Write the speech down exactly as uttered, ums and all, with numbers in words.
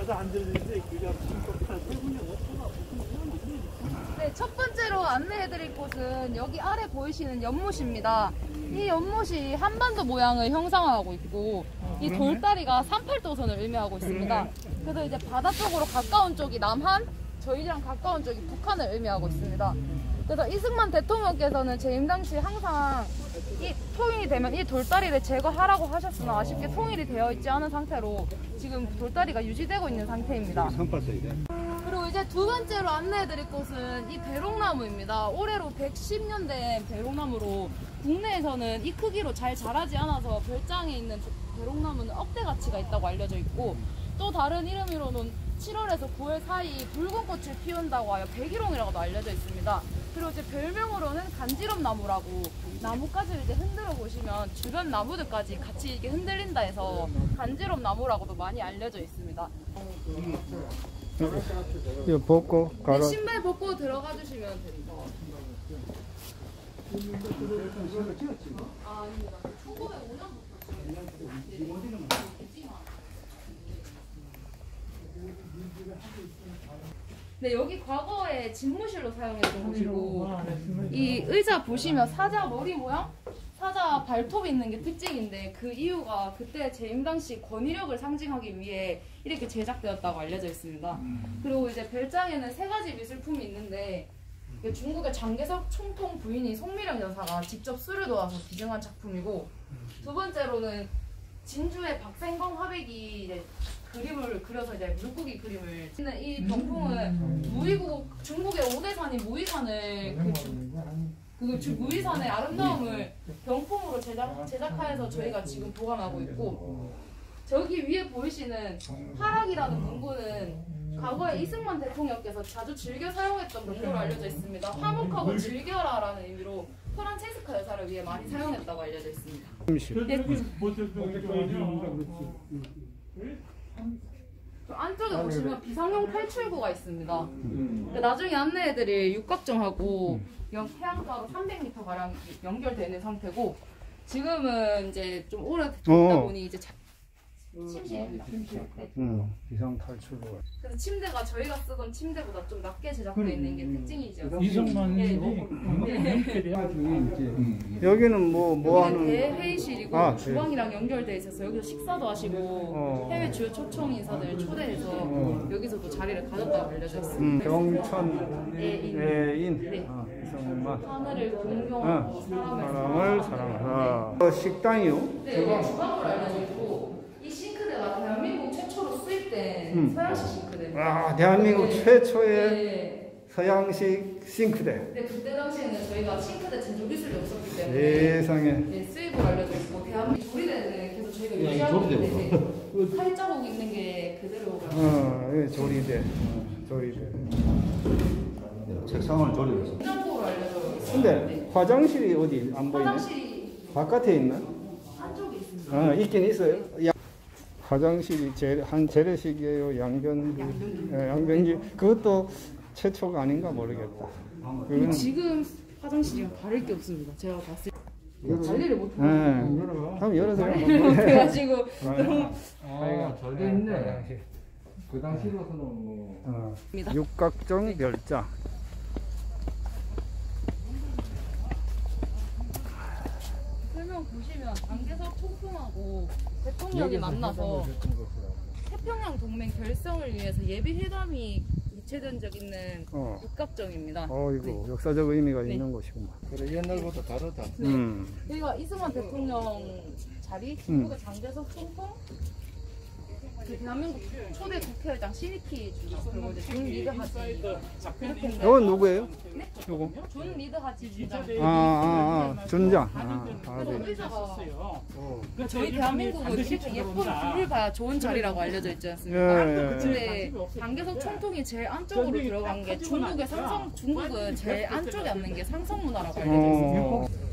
네, 첫 번째로 안내해드릴 곳은 여기 아래 보이시는 연못입니다. 이 연못이 한반도 모양을 형상화하고 있고 이 돌다리가 삼십팔 도선을 의미하고 있습니다. 그래서 이제 바다 쪽으로 가까운 쪽이 남한, 저희랑 가까운 쪽이 북한을 의미하고 있습니다. 그래서 이승만 대통령께서는 재임 당시 항상 이 통일이 되면 이 돌다리를 제거하라고 하셨으나 아쉽게 통일이 되어 있지 않은 상태로 지금 돌다리가 유지되고 있는 상태입니다. 그리고 이제 두 번째로 안내해드릴 곳은 이 배롱나무입니다. 올해로 백십 년 된 배롱나무로 국내에서는 이 크기로 잘 자라지 않아서 별장에 있는 배롱나무는 억대 가치가 있다고 알려져 있고, 또 다른 이름으로는 칠월에서 구월 사이 붉은 꽃을 피운다고 하여 백일홍이라고도 알려져 있습니다. 그리고 이제 별명으로는 간지럼 나무라고, 나무까지를 이제 흔들어 보시면 주변 나무들까지 같이 이게 흔들린다 해서 간지럼 나무라고도 많이 알려져 있습니다. 이거 벗고 가라. 네, 신발 벗고 들어가 주시면 됩니다. 아, 아닙니다. 천구백오 년부터 네, 여기 과거에 집무실로 사용했던 곳이고, 이 의자 보시면 사자 머리 모양? 사자 발톱이 있는 게 특징인데, 그 이유가 그때 재임 당시 권위력을 상징하기 위해 이렇게 제작되었다고 알려져 있습니다. 그리고 이제 별장에는 세 가지 미술품이 있는데, 중국의 장개석 총통 부인인 송미령 여사가 직접 술을 도와서 기증한 작품이고, 두 번째로는 진주의 박생광 화백이 이제 그림을 그려서 이제 물고기 그림을 찍는 이 병풍은 무의국 중국의 오대산인 무의산을 그, 그 주, 무의산의 아름다움을 병풍으로 제작 제작하여서 저희가 지금 보관하고 있고, 저기 위에 보이시는 하락이라는 문구는 과거에 이승만 대통령께서 자주 즐겨 사용했던 문구로 알려져 있습니다. 화목하고 즐겨라라는 의미로 프란체스카 여사를 위해 많이 사용했다고 알려져 있습니다. 네. 안쪽에 보시면 비상용 탈출구가 있습니다. 그러니까 나중에 안내해드릴 육각정하고 해안가로 삼백 미터 가량 연결되어 있는 상태고, 지금은 이제 좀 오래됐다 보니 이제 침실입니다. 네. 응, 비상 탈출구. 그래서 침대가 저희가 쓰던 침대보다 좀 낮게 제작되어 있는 게 특징이죠. 이승만 네, 네. 여기는 뭐 뭐 하는? 대회의실이고 아, 주방이랑 연결되어 있어서 여기서 식사도 하시고 어. 해외 주요 초청 인사들 초대해서 어. 여기서도 자리를 가졌다고 알려져 있습니다. 음, 경천 애인, 애인. 네. 아, 이승만. 하늘을 공경하고 어. 사람을 사람을 사랑하라. 어, 식당이요? 네, 이게 주방으로 알려져 있고, 이 싱크대가 대한민국 최초로 수입된 음. 서양식 싱크대입니다. 아, 대한민국 네. 최초의 네. 서양식 싱크대. 네, 그때 당시에는 저희가 싱크대 제조 기술이 없었기 때문에 세상에. 네, 수입으로 알려져 있고, 대한민국 조리대는 계속 저희가 유지하고 있는데 팔자국 있는 게 그대로 어, 예, 조리대. 어, 조리대. 책상을 조립해서. 냉장고로 알려져 있습니다. 근데 네. 화장실이 어디 안 보이네? 화장실이 바깥에 있나? 안쪽에 있습니다. 어, 있긴 있어요. 야, 화장실이 재, 한 재래식이에요. 양변기. 양변기. 예, 양변기. 그것도 최초가 아닌가 모르겠다. 그거는, 지금 화장실이랑 다를 게 없습니다. 제가 봤을 때 관리를 못 예. 하고 한번 열어서요. 관리를 못 해가지고 너무 아, 잘 돼 있네. 그 당시로서는 뭐. 어, 육각정 별장. 설명 보시면 장개석 총통하고 대통령이 만나서 태평양 동맹 결성을 위해서 예비 회담이 개최된 적 있는 어. 육각정입니다. 어, 이거 네. 역사적 의미가 네. 있는 곳이구만. 그래, 옛날보다 다르다. 네. 음. 여기가 이승만 대통령 자리, 중국의 장개석 총통, 그 대한민국 초대 국회의장 시니키 주석, 그리고 이제 존 리드 하지 그렇게 했는데, 이건 누구예요? 네? 요거? 존 리드 하지 주장. 아, 아, 아, 준장. 아, 아, 그래서 네. 의사가 어. 그러니까 저희 대한민국은 이렇게 예쁜 뷰를 봐야 좋은 자리라고 알려져 있지 않습니까? 예, 예, 예. 근데 장개석 총통이 제일 안쪽으로 들어간 게 중국의 상성, 중국은 제일 안쪽에 앉는 게 상성 문화라고 알려져 있습니다. 어.